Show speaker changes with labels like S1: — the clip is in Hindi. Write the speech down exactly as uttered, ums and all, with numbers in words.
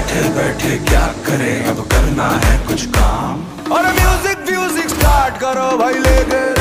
S1: बैठे बैठे क्या करें, अब करना है कुछ काम।
S2: और म्यूजिक म्यूजिक स्टार्ट करो भाई लेके